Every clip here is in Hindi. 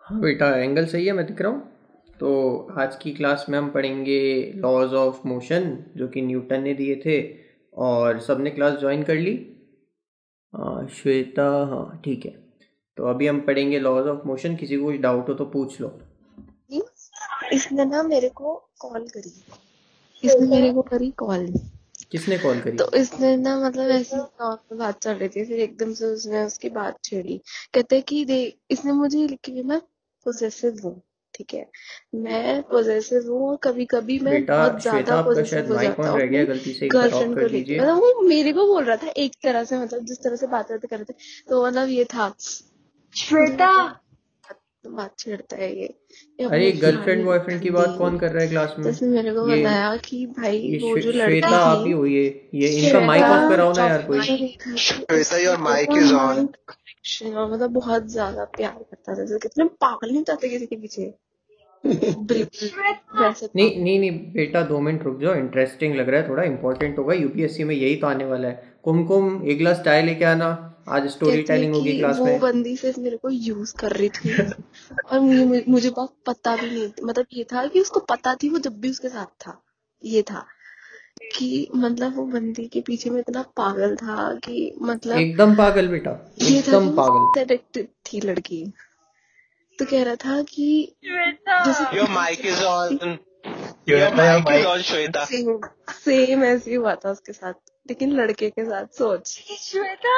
हाँ बेटा, एंगल सही है, मैं दिख रहा हूँ। तो आज की क्लास में हम पढ़ेंगे लॉज ऑफ मोशन जो कि न्यूटन ने दिए थे। और सबने क्लास ज्वाइन कर ली? हाँ श्वेता, हाँ ठीक है। तो अभी हम पढ़ेंगे लॉज ऑफ मोशन। किसी को कुछ डाउट हो तो पूछ लो। इसने ना मेरे को कॉल करी। इसने मेरे को करी कॉल। किसने कॉल करी? तो इसने ना मतलब ऐसी नॉर्मल बात चल रही थी, फिर एकदम से उसने उसकी बात छेड़ी। कहते कि देख, इसने मुझे लिखी कि मैं पोजेसिव हूँ। ठीक है, मैं पोजेसिव हूँ और कभी कभी मैं बेटा बहुत ज्यादा श्वेता, आपका शायद पोजेसिव हो माइक जाता ऑन हूँ रह गया, अपनी गलती से एक बार ऑफ गर्लफ्रेंड को कर लेके। दीजिए। मतलब वो मेरे को बोल रहा था एक तरह से, मतलब जिस तरह से बात करते तो मतलब ये था। श्वेता, बात छेड़ता है ये अरे अपनी गर्लफ्रेंड सारी बॉयफ्रेंड की बात गंदी। कौन कर रहा है क्लास तो में? इसने मेरे को ये बताया कि भाई ये वो जो श्वेता लड़की थी। आप ही हो? ये इनका माइक श्वेता, ऑफ कराओ ना यार कोई। श्वेता, उसका योर माइक इतना इज ऑन। माइंड कनेक्शन और मतलब बहुत ज्यादा प्यार करता था, जैसे कितने पागल नहीं चाहते किसी के पीछे। बिल्कुल वैसे नहीं पागल। नहीं नहीं बेटा, 2 मिनट रुक जाओ, इंटरेस्टिंग लग रहा है, थोड़ा इंपॉर्टेंट होगा, यूपीएससी में यही तो आने वाला है। कुमकुम, एक गिलास चाय लेके आना, आज स्टोरी कहती है टेलिंग कि होगी क्लास वो में। बंदी सिर्फ मेरे को यूज कर रही थी और मुझे बात पता भी नहीं थी। मतलब ये था कि उसको पता थी वो जब भी उसके साथ था। ये था कि मतलब वो बंदी के पीछे में इतना पागल था कि मतलब एकदम पागल बेटा, ये था एकदम कि वो पागल। सेलेक्टेड थी लड़की। तो कह रहा था कि श्वेता, जैसे your mic is on. Your Shweta या mic is mic. On Shweta. Same same ऐसे ही हुआ था उसके साथ, लेकिन लड़के के साथ। सोच श्वेता,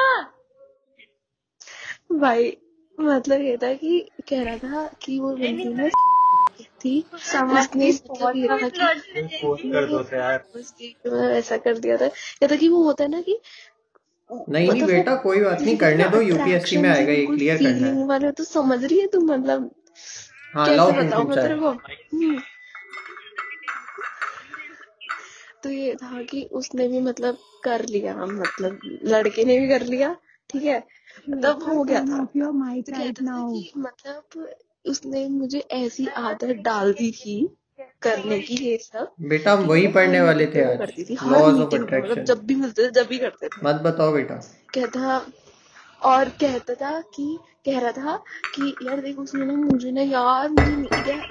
भाई, मतलब ये था कि कह रहा था कि वो बंदी में थी। समझ उसने गई मतलब ये था बहुत कि फोन कर दो तो यार। बस ऐसा कर दिया था। या था कि वो होता है ना कि नहीं नहीं मतलब वो बेटा, कोई बात नहीं, जैसे कहते हैं करने ना दो, यूपीएससी में अट्रैक्शन से आएगा, ये बिल्कुल क्लियर करना है। फीलिंग वाले। तो समझ रही है तू? मतलब हाँ कैसे लाओ बताऊं कुमकुम मैं चाय। तेरे को। तो ये था कि उसने भी मतलब कर लिया, मतलब लड़के ने भी कर लिया। ठीक है, तब हो गया था। तो कहता था कि मतलब उसने मुझे ऐसी आदत डाल दी थी करने की ये सब, बेटा हम कि वही मतलब हर पढ़ने वाले थे मीटिंग में आज, करती थी, हर लॉज ऑफ मीटिंग में, मतलब अट्रैक्शन। जब भी मिलते थे जब भी करते थे। मत बताओ बेटा। कहता और कहता था कि कह रहा था कि यार देख, उसने ना मुझे ना यार मुझे नहीं क्या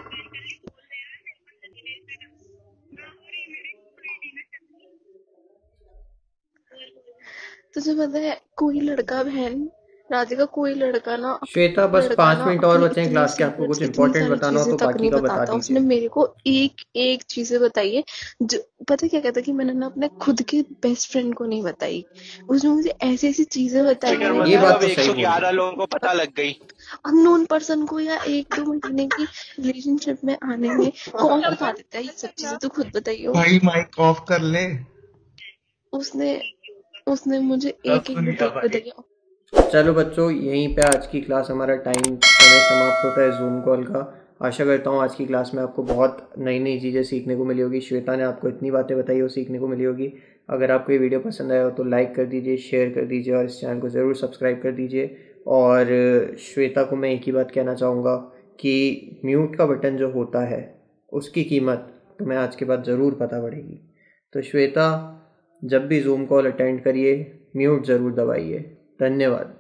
तुझे पता है कोई लड़का, बहन राधिका, कोई लड़का ना श्वेता बस लड़का पाँच ना मिनट और अपने बचे हैं इतने क्लास के, आपको सीक्रेट्स कुछ इतनी इंपॉर्टेंट सारी बताना हो चीजें तो तक बाकी नहीं का बता बताता। उसने दीजिए। मेरे को एक एक चीजें बताई है जो पता है क्या कहता है कि मैंने ना अपने खुद के बेस्ट फ्रेंड को नहीं बताई। उसने मुझे ऐसी ऐसी चीजें बताई है फिकर ना मत ये करो, कि बात अब तो सही बोल रही 111 है। लोगों को पता लग गई। अननोन पर्सन को या 1-2 महीने की रिलेशनशिप में आने में कौन बता देता है ये सब चीजें? तो खुद बताइयो। भाई माइक ऑफ कर ले। उसने उसने मुझे सब एक एक सुन लिया डिटेल भाई। बताई। चलो बच्चों, यहीं पे आज की क्लास, हमारा टाइम समय समाप्त होता है जूम कॉल का। आशा करता हूँ आज की क्लास में आपको बहुत नई नई चीज़ें सीखने को मिली होगी। श्वेता ने आपको इतनी बातें बताई, वो सीखने को मिली होगी। अगर आपको ये वीडियो पसंद आया हो तो लाइक कर दीजिए, शेयर कर दीजिए और इस चैनल को ज़रूर सब्सक्राइब कर दीजिए। और श्वेता को मैं एक ही बात कहना चाहूँगा कि म्यूट का बटन जो होता है उसकी कीमत तुम्हें आज के बाद ज़रूर पता पड़ेगी। तो श्वेता, जब भी जूम कॉल अटेंड करिए म्यूट ज़रूर दबाइए। धन्यवाद।